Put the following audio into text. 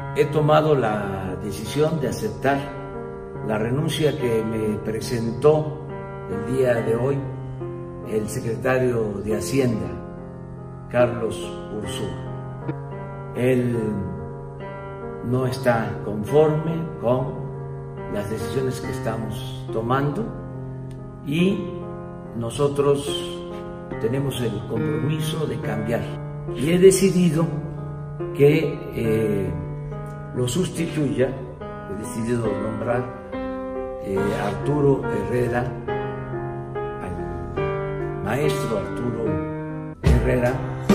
he tomado la decisión de aceptar la renuncia que me presentó el día de hoy el secretario de Hacienda, Carlos Ursúa. Él no está conforme con las decisiones que estamos tomando y nosotros tenemos el compromiso de cambiar. Y he decidido que lo sustituya, he decidido nombrar a Arturo Herrera, al maestro Arturo Herrera,